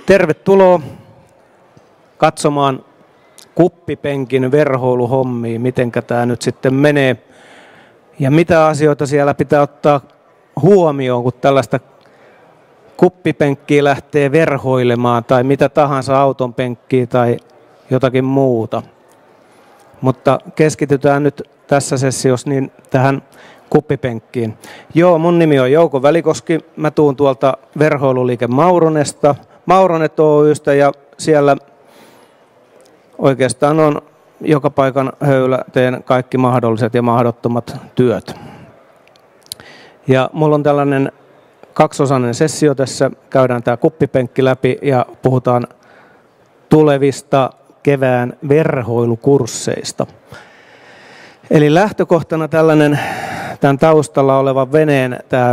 Tervetuloa katsomaan kuppipenkin verhoiluhommia, mitenkä tämä nyt sitten menee ja mitä asioita siellä pitää ottaa huomioon, kun tällaista kuppipenkkiä lähtee verhoilemaan tai mitä tahansa auton penkkiä tai jotakin muuta. Mutta keskitytään nyt tässä sessiossa niin tähän kuppipenkkiin. Joo, mun nimi on Jouko Välikoski. Mä tuun tuolta verhoiluliike Mauronet Oy:stä ja siellä oikeastaan on joka paikan höylä, teen kaikki mahdolliset ja mahdottomat työt. Ja mulla on tällainen kaksiosainen sessio tässä. Käydään tämä kuppipenkki läpi ja puhutaan tulevista kevään verhoilukursseista. Eli lähtökohtana tällainen tämän taustalla oleva veneen, tämä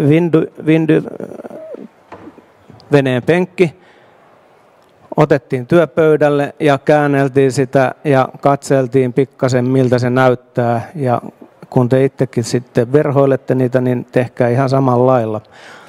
veneen penkki, otettiin työpöydälle ja käänneltiin sitä ja katseltiin pikkasen miltä se näyttää. Ja kun te itsekin sitten verhoilette niitä, niin tehkää ihan samalla lailla.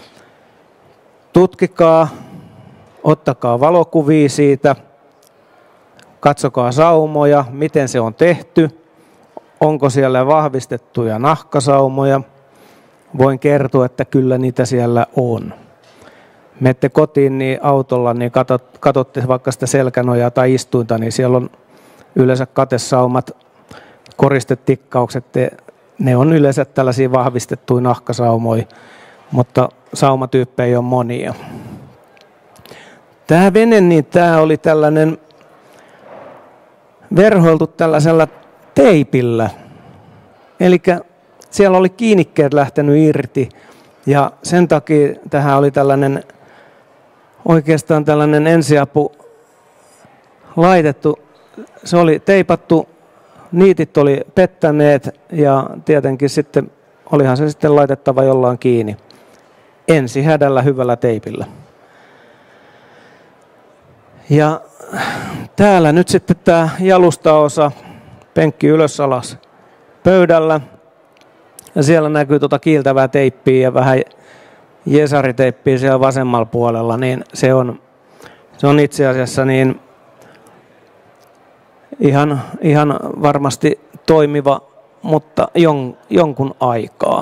Tutkikaa, ottakaa valokuvia siitä, katsokaa saumoja, miten se on tehty. Onko siellä vahvistettuja nahkasaumoja? Voin kertoa, että kyllä niitä siellä on. Menette kotiin niin autolla, niin katsotte vaikka sitä selkänojaa tai istuinta, niin siellä on yleensä katesaumat, koristetikkaukset, ne on yleensä tällaisia vahvistettuja nahkasaumoja, mutta saumatyyppejä on monia. Tämä vene, niin tämä oli tällainen verhoiltu tällaisella teipillä. Eli siellä oli kiinnikkeet lähtenyt irti ja sen takia tähän oli tällainen oikeastaan tällainen ensiapu laitettu. Se oli teipattu, niitit oli pettäneet ja tietenkin sitten olihan se sitten laitettava jollain kiinni. Ensi hädällä hyvällä teipillä. Ja täällä nyt sitten tämä jalustaosa, penkki ylös alas pöydällä. Ja siellä näkyy kiiltävää teippiä ja vähän jesariteippiä siellä vasemmalla puolella, niin se on itse asiassa niin ihan varmasti toimiva, mutta jonkun aikaa.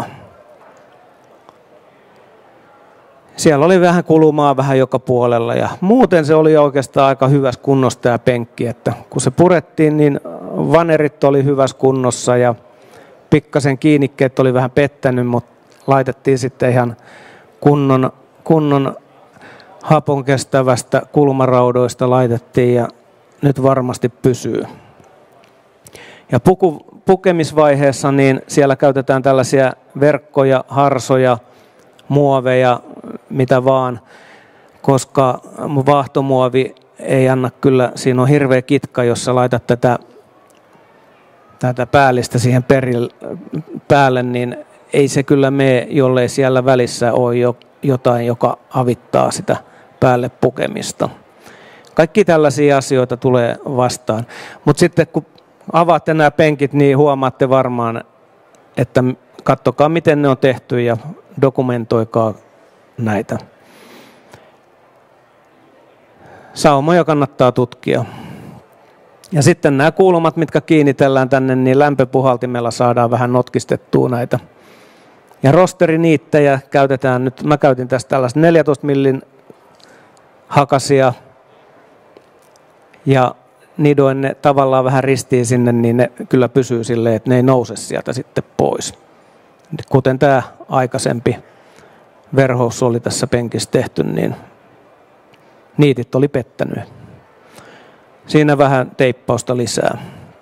Siellä oli vähän kulumaa vähän joka puolella ja muuten se oli oikeastaan aika hyvässä kunnossa tämä penkki, että kun se purettiin, niin vanerit oli hyvässä kunnossa ja pikkasen kiinnikkeet oli vähän pettänyt, mutta laitettiin sitten ihan kunnon hapon kestävästä kulmaraudoista laitettiin ja nyt varmasti pysyy. Ja pukemisvaiheessa niin siellä käytetään tällaisia verkkoja, harsoja, muoveja, mitä vaan, koska vaahtomuovi ei anna kyllä, siinä on hirveä kitka, jos sä laitat tätä päällistä siihen päälle, niin ei se kyllä mene, jollei siellä välissä ole jotain, joka avittaa sitä päälle pukemista. Kaikki tällaisia asioita tulee vastaan. Mutta sitten kun avaatte nämä penkit, niin huomaatte varmaan, että katsokaa miten ne on tehty ja dokumentoikaa näitä. Saumoja kannattaa tutkia. Ja sitten nämä kulmat, mitkä kiinnitellään tänne, niin lämpöpuhaltimella saadaan vähän notkistettua näitä. Ja rosteriniittejä käytetään nyt, mä käytin tästä tällaista 14 millin hakasia ja nidoin ne tavallaan vähän ristiin sinne, niin ne kyllä pysyy silleen, että ne ei nouse sieltä sitten pois. Kuten tämä aikaisempi verhous oli tässä penkissä tehty, niin niitit oli pettänyt. Siinä vähän teippausta lisää.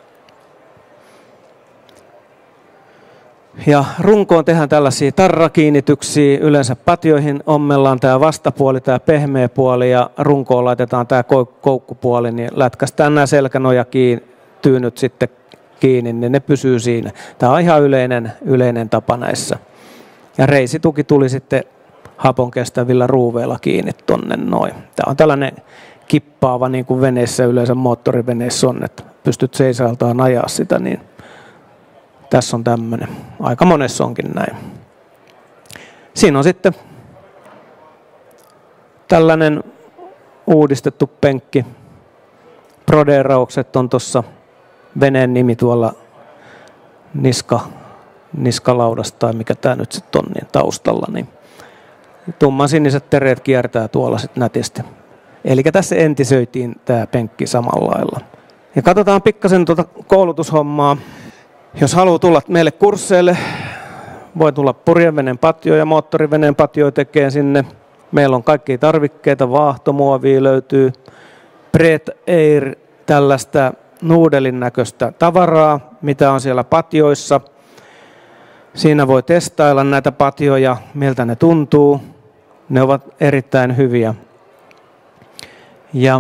Ja runkoon tehdään tällaisia tarrakiinnityksiä. Yleensä patjoihin ommellaan tämä vastapuoli, tämä pehmeä puoli ja runkoon laitetaan tämä koukkupuoli. Niin lätkästään nämä selkänojatyynyt sitten kiinni, niin ne pysyy siinä. Tämä on ihan yleinen tapa näissä. Ja reisituki tuli sitten hapon kestävillä ruuveilla kiinni tonne noin. Tämä on tällainen kippaava niin kuin veneessä, yleensä moottoriveneessä on, että pystyt seisaltaan ajaa sitä, niin tässä on tämmöinen. Aika monessa onkin näin. Siinä on sitten tällainen uudistettu penkki. Proderaukset on tuossa veneen nimi tuolla niskalaudasta tai mikä tämä nyt sitten on niin taustalla. Niin tummansiniset tereet kiertää tuolla sitten nätisti. Eli tässä entisöitiin tämä penkki samalla lailla. Ja katsotaan pikkasen tuota koulutushommaa. Jos haluaa tulla meille kursseille, voi tulla purjeveneen patio ja moottoriveneen patio tekee sinne. Meillä on kaikkia tarvikkeita, vaahtomuovia löytyy, Pret Air, tällaista nuudelin näköistä tavaraa, mitä on siellä patioissa. Siinä voi testailla näitä patioja, miltä ne tuntuu. Ne ovat erittäin hyviä. Ja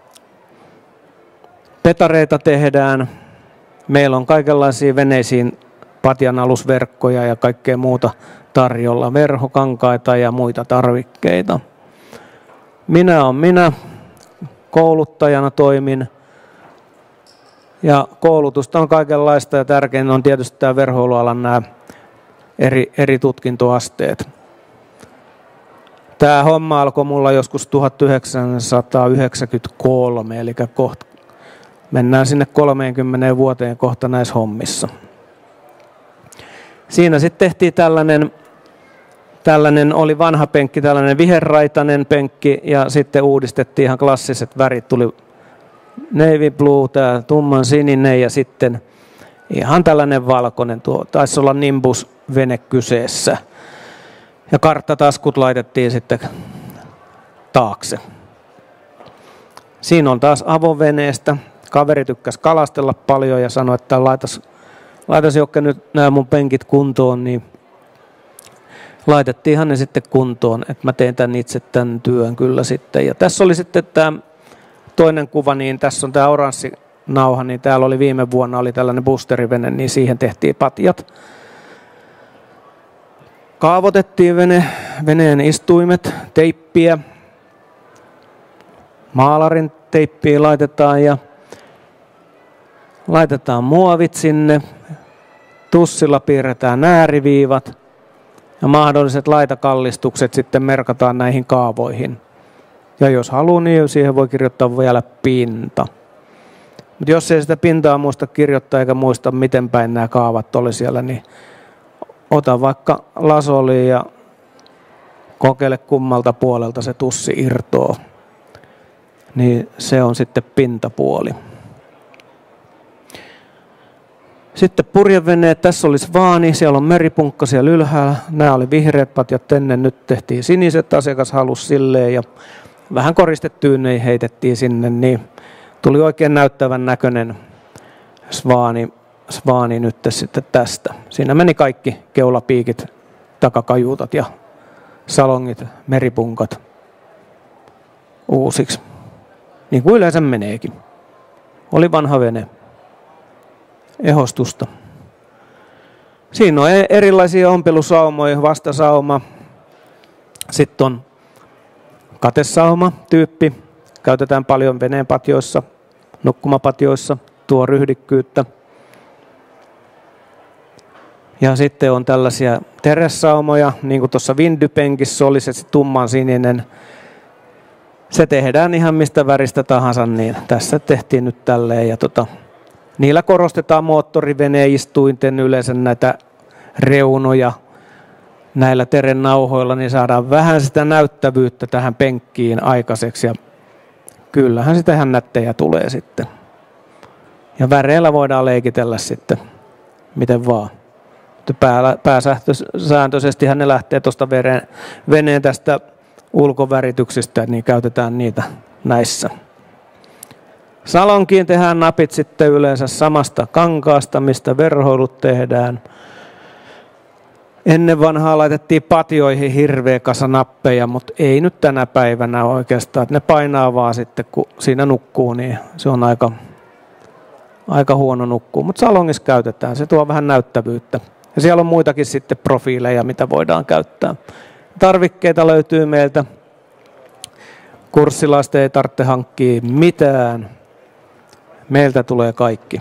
petareita tehdään. Meillä on kaikenlaisia veneisiin patjan alusverkkoja ja kaikkea muuta tarjolla. Verhokankaita ja muita tarvikkeita. Minä kouluttajana toimin. Ja koulutusta on kaikenlaista ja tärkein on tietysti tämä verhoilualan nämä eri tutkintoasteet. Tämä homma alkoi mulla joskus 1993, eli kohta mennään sinne 30 vuoteen kohta näissä hommissa. Siinä sitten tehtiin tällainen oli vanha penkki, tällainen viherraitainen penkki ja sitten uudistettiin ihan klassiset värit. Tuli navy blue, tämä tumman sininen ja sitten ihan tällainen valkoinen. Tuo taisi olla Nimbus-vene kyseessä. Ja karttataskut laitettiin sitten taakse. Siinä on taas avoveneestä. Kaveri tykkäsi kalastella paljon ja sanoi, että laitas Jokke nyt nämä mun penkit kuntoon, niin laitettiinhan ne sitten kuntoon, että mä teen tämän työn kyllä sitten. Ja tässä oli sitten tämä toinen kuva, niin tässä on tämä oranssi nauha, niin täällä oli viime vuonna oli tällainen boosterivene, niin siihen tehtiin patjat. Kaavoitettiin veneen istuimet, teippiä, maalarin teippiä laitetaan ja laitetaan muovit sinne, tussilla piirretään ääriviivat ja mahdolliset laitakallistukset sitten merkataan näihin kaavoihin. Ja jos haluaa, niin siihen voi kirjoittaa vielä pinta. Mutta jos ei sitä pintaa muista kirjoittaa eikä muista miten päin nämä kaavat oli siellä, niin ota vaikka lasoli ja kokeile kummalta puolelta se tussi irtoaa. Niin se on sitten pintapuoli. Sitten purjeveneet, tässä olisi vaani, siellä on meripunkka siellä ylhäällä. Nämä oli vihreät patjat ennen, nyt tehtiin siniset, asiakas halusi silleen ja vähän koristettyyn heitettiin sinne, niin tuli oikein näyttävän näköinen svaani nyt sitten tästä. Siinä meni kaikki keulapiikit, takakajuutat ja salongit, meripunkat uusiksi. Niin kuin yleensä meneekin. Oli vanha vene. Ehostusta. Siinä on erilaisia ompelusaumoja, vastasauma. Sitten on katesauma tyyppi. Käytetään paljon veneenpatjoissa, nukkumapatjoissa, tuo ryhdikkyyttä. Ja sitten on tällaisia teresaumoja, niin kuin tuossa vindypenkissä oli se tumman sininen. Se tehdään ihan mistä väristä tahansa, niin tässä tehtiin nyt tälleen. Ja niillä korostetaan moottoriveneistuinten yleensä näitä reunoja näillä terennauhoilla, niin saadaan vähän sitä näyttävyyttä tähän penkkiin aikaiseksi. Ja kyllähän sitä ihan nättejä tulee sitten. Ja väreillä voidaan leikitellä sitten, miten vaan. Pääsääntöisesti ne lähtee tuosta veneen tästä ulkovärityksestä, niin käytetään niitä näissä. Salonkiin tehdään napit sitten yleensä samasta kankaasta, mistä verhoilut tehdään. Ennen vanhaa laitettiin patioihin hirveä kasa nappeja, mutta ei nyt tänä päivänä oikeastaan. Ne painaa vaan sitten, kun siinä nukkuu, niin se on aika huono nukkuu. Mutta salongissa käytetään, se tuo vähän näyttävyyttä. Ja siellä on muitakin sitten profiileja, mitä voidaan käyttää. Tarvikkeita löytyy meiltä. Kurssilaisten ei tarvitse hankkia mitään. Meiltä tulee kaikki.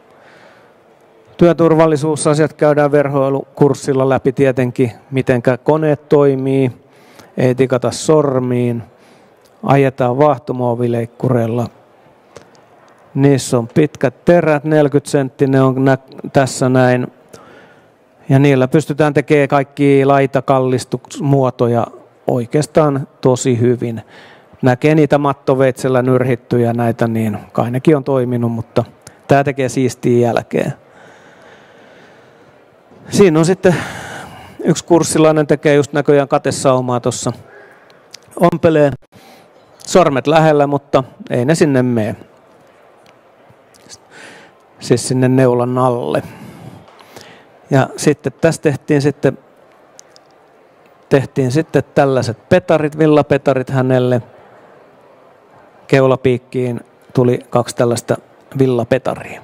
Työturvallisuusasiat käydään verhoilukurssilla läpi tietenkin, miten koneet toimii, ei tikata sormiin, ajetaan vaahtomuovileikkureilla. Niissä on pitkät terät, 40 senttinen on tässä näin. Ja niillä pystytään tekemään kaikki laitakallistusmuotoja oikeastaan tosi hyvin. Näkee niitä mattoveitsellä nyrhittyjä näitä, niin kai nekin on toiminut, mutta tämä tekee siistiä jälkeen. Siinä on sitten yksi kurssilainen tekee just näköjään katesaumaa tuossa. Ompelee sormet lähellä, mutta ei ne sinne mene. Siis sinne neulan alle. Ja sitten tässä tehtiin sitten tällaiset petarit, villapetarit hänelle. Keulapiikkiin tuli 2 tällaista villapetaria.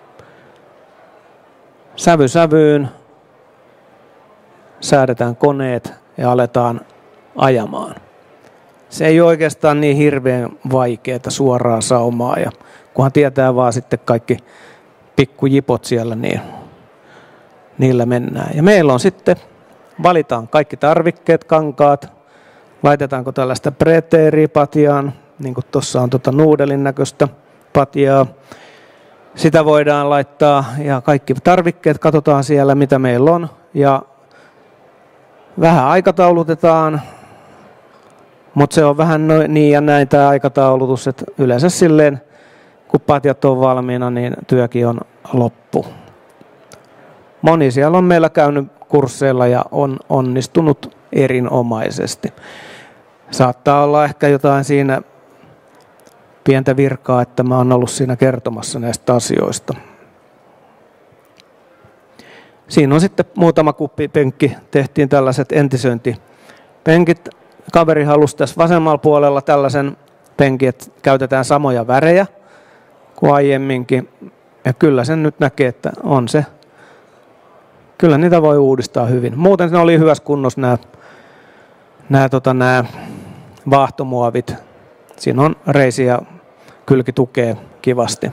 Sävy sävyyn säädetään koneet ja aletaan ajamaan. Se ei ole oikeastaan niin hirveän vaikeaa suoraa saumaa, ja kunhan tietää vaan sitten kaikki pikkujipot siellä, niin niillä mennään. Ja meillä on sitten, valitaan kaikki tarvikkeet, kankaat, laitetaanko tällaista preteeriä patjaan, niin kuin tuossa on nuudelin näköistä patjaa. Sitä voidaan laittaa ja kaikki tarvikkeet katsotaan siellä, mitä meillä on, ja vähän aikataulutetaan, mutta se on vähän niin ja näin tämä aikataulutus, että yleensä silleen, kun patjat on valmiina, niin työkin on loppu. Moni siellä on meillä käynyt kursseilla ja on onnistunut erinomaisesti. Saattaa olla ehkä jotain siinä pientä virkaa, että mä oon ollut siinä kertomassa näistä asioista. Siinä on sitten muutama kuppipenkki, tehtiin tällaiset entisöintipenkit. Kaveri halusi tässä vasemmalla puolella tällaisen penkin, että käytetään samoja värejä kuin aiemminkin. Ja kyllä sen nyt näkee, että on se. Kyllä niitä voi uudistaa hyvin. Muuten ne oli hyvässä kunnossa nämä vaahtomuovit. Siinä on reisi ja kylki tukee kivasti.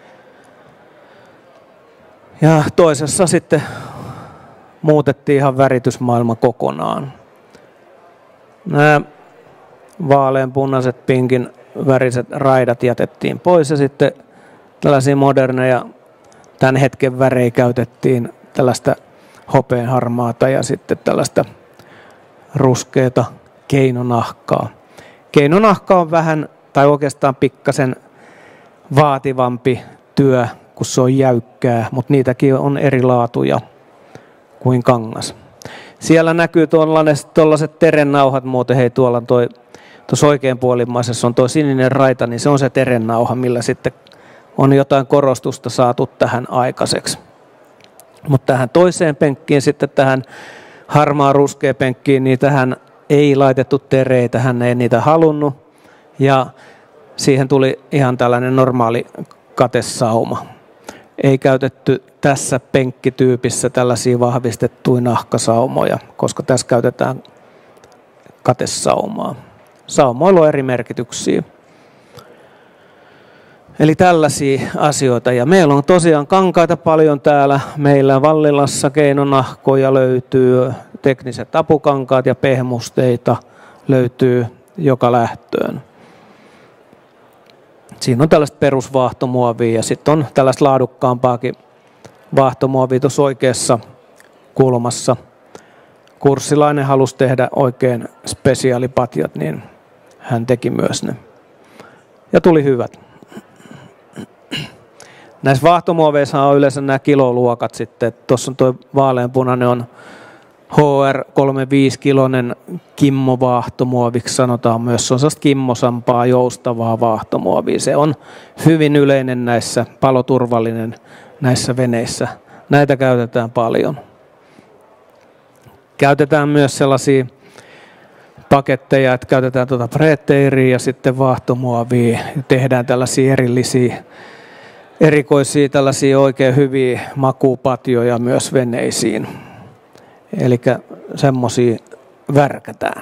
Ja toisessa sitten muutettiin ihan väritysmaailma kokonaan. Nämä vaaleanpunaiset pinkin väriset raidat jätettiin pois ja sitten tällaisia moderneja tämän hetken värejä käytettiin tällaista hopeanharmaata ja sitten tällaista ruskeata keinonahkaa. Keinonahka on vähän tai oikeastaan pikkasen vaativampi työ, kun se on jäykkää, mutta niitäkin on eri laatuja kuin kangas. Siellä näkyy tuollaiset terennauhat muuten, hei tuolla tuossa oikeanpuolimmaisessa on tuo sininen raita, niin se on se terennauha, millä sitten on jotain korostusta saatu tähän aikaiseksi. Mutta tähän toiseen penkkiin, sitten tähän harmaa ruskea penkkiin, niin tähän ei laitettu tereitä, hän ei niitä halunnut. Ja siihen tuli ihan tällainen normaali katesauma. Ei käytetty tässä penkkityypissä tällaisia vahvistettuja nahkasaumoja, koska tässä käytetään katesaumaa. Saumoilla on eri merkityksiä. Eli tällaisia asioita. Ja meillä on tosiaan kankaita paljon täällä. Meillä Vallilassa keinonahkoja löytyy, tekniset apukankaat ja pehmusteita löytyy joka lähtöön. Siinä on tällaista perusvaahtomuovia ja sitten on tällaista laadukkaampaakin vaahtomuovia tuossa oikeassa kulmassa. Kurssilainen halusi tehdä oikein spesiaalipatjat, niin hän teki myös ne. Ja tuli hyvät. Näissä vaahtomuoveissa on yleensä nämä kiloluokat sitten. Tuossa on tuo vaaleanpunainen on HR35-kilonen kimmovaahtomuoviksi sanotaan myös. Se on sellaista kimmosampaa, joustavaa vaahtomuovia. Se on hyvin yleinen näissä, paloturvallinen näissä veneissä. Näitä käytetään paljon. Käytetään myös sellaisia paketteja, että käytetään preteeriä ja sitten vaahtomuovia. Tehdään tällaisia erikoisia tällaisia oikein hyviä makuupatjoja myös veneisiin. Eli semmoisia värkätään.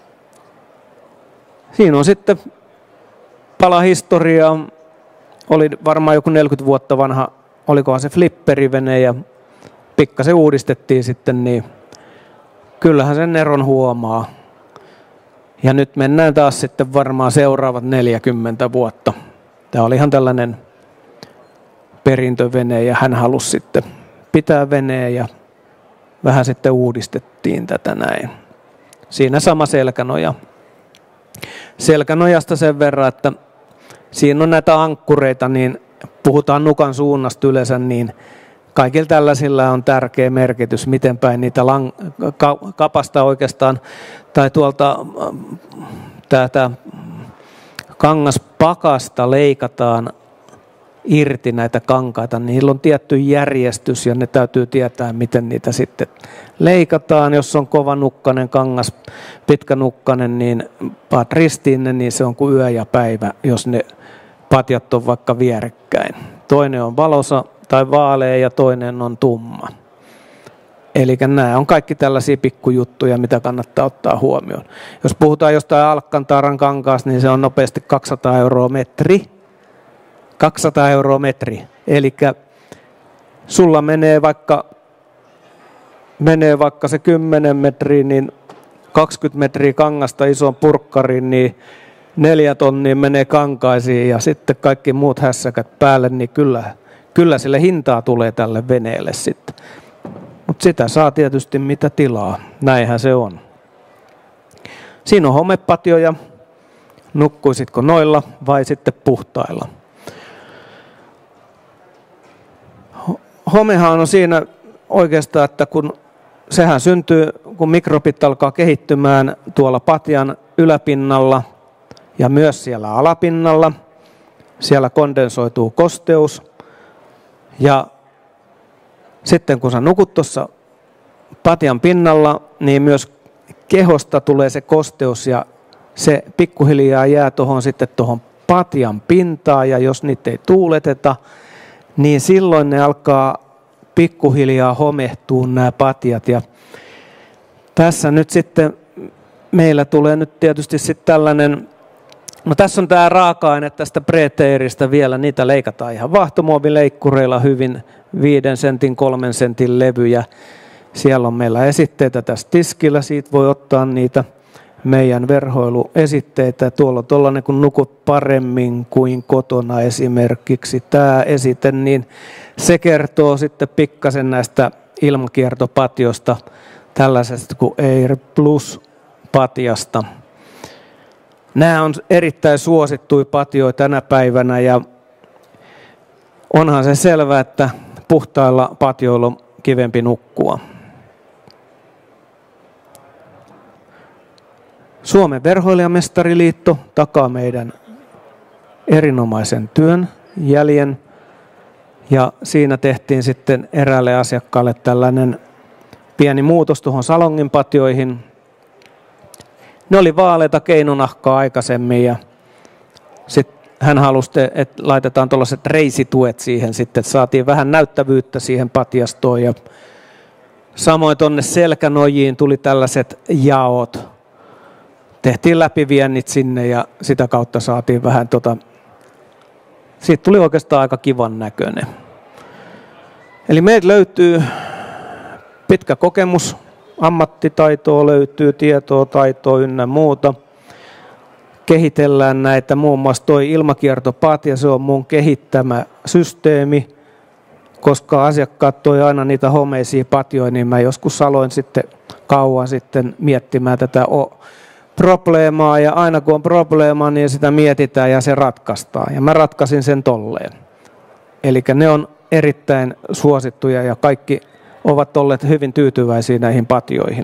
Siinä on sitten pala historiaa. Oli varmaan joku 40 vuotta vanha, olikohan se flipperivene ja pikkasen uudistettiin sitten, niin kyllähän sen eron huomaa. Ja nyt mennään taas sitten varmaan seuraavat 40 vuotta. Tämä oli ihan tällainen perintövene ja hän halusi sitten pitää veneen ja vähän sitten uudistettiin tätä näin. Siinä sama selkänoja. Selkänojasta sen verran, että siinä on näitä ankkureita, niin puhutaan nukan suunnasta yleensä, niin kaikilla tällaisilla on tärkeä merkitys, miten päin niitä kapasta oikeastaan, tai tuolta tätä kangaspakasta leikataan irti näitä kankaita. Niillä on tietty järjestys ja ne täytyy tietää, miten niitä sitten leikataan. Jos on kova nukkanen kangas, pitkä nukkanen, niin paat ristiin ne, niin se on kuin yö ja päivä, jos ne patjat on vaikka vierekkäin. Toinen on valosa tai vaalea ja toinen on tumma. Eli nämä on kaikki tällaisia pikkujuttuja, mitä kannattaa ottaa huomioon. Jos puhutaan jostain alkkantaran kankaasta, niin se on nopeasti 200 € metri. 200 € metri. Eli sulla menee vaikka se 10 metriä, niin 20 metriä kangasta ison purkkariin, niin 4 tonnia menee kankaisiin ja sitten kaikki muut hässäkät päälle, niin kyllä sille hintaa tulee tälle veneelle sitten. Mutta sitä saa tietysti mitä tilaa. Näinhän se on. Siinä on homepatjoja. Nukkuisitko noilla vai sitten puhtailla? Homehan on siinä oikeastaan, että kun sehän syntyy, kun mikrobit alkaa kehittymään tuolla patjan yläpinnalla ja myös siellä alapinnalla. Siellä kondensoituu kosteus ja sitten kun sä nukut tuossa patjan pinnalla, niin myös kehosta tulee se kosteus ja se pikkuhiljaa jää tuohon patjan pintaan ja jos niitä ei tuuleteta, niin silloin ne alkaa pikkuhiljaa homehtua nämä patjat. Ja tässä nyt sitten meillä tulee nyt tietysti sitten tällainen, no tässä on tämä raaka-aine tästä preteeristä vielä, niitä leikataan ihan vaahtomuovileikkureilla hyvin, 5 sentin, 3 sentin levyjä. Siellä on meillä esitteitä tässä tiskillä, siitä voi ottaa niitä meidän verhoiluesitteitä. Tuolla on tuollainen, kun nukut paremmin kuin kotona esimerkiksi. Tämä esite, niin se kertoo sitten pikkasen näistä ilmakiertopatjosta, tällaisesta kuin Air Plus-patjasta. Nämä on erittäin suosittuja patjoja tänä päivänä ja onhan se selvä, että puhtailla patjoilla on kivempi nukkua. Suomen verhoilijamestariliitto takaa meidän erinomaisen työn jäljen ja siinä tehtiin sitten eräälle asiakkaalle tällainen pieni muutos tuohon salongin patjoihin. Ne oli vaaleita keinonahkaa aikaisemmin ja sitten hän halusi, että laitetaan tuollaiset reisituet siihen sitten, että saatiin vähän näyttävyyttä siihen patjastoon ja samoin tuonne selkänojiin tuli tällaiset jaot. Tehtiin läpiviennit sinne ja sitä kautta saatiin vähän siitä tuli oikeastaan aika kivan näköinen. Eli meiltä löytyy pitkä kokemus, ammattitaitoa löytyy, tietoa, taitoa ynnä muuta. Kehitellään näitä, muun muassa toi ilmakiertopatja, se on mun kehittämä systeemi, koska asiakkaat toi aina niitä homeisia patjoja, niin mä joskus aloin sitten kauan sitten miettimään tätä probleemaa ja aina kun on probleema, niin sitä mietitään ja se ratkaistaan. Ja mä ratkaisin sen tolleen. Eli ne on erittäin suosittuja ja kaikki ovat olleet hyvin tyytyväisiä näihin patjoihin.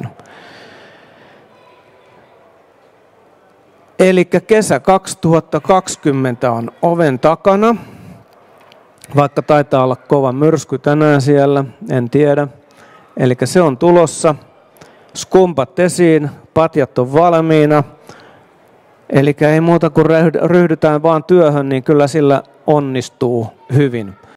Eli kesä 2020 on oven takana, vaikka taitaa olla kova myrsky tänään siellä, en tiedä. Eli se on tulossa. Skumpat esiin, patjat on valmiina. Eli ei muuta kuin ryhdytään vaan työhön, niin kyllä sillä onnistuu hyvin.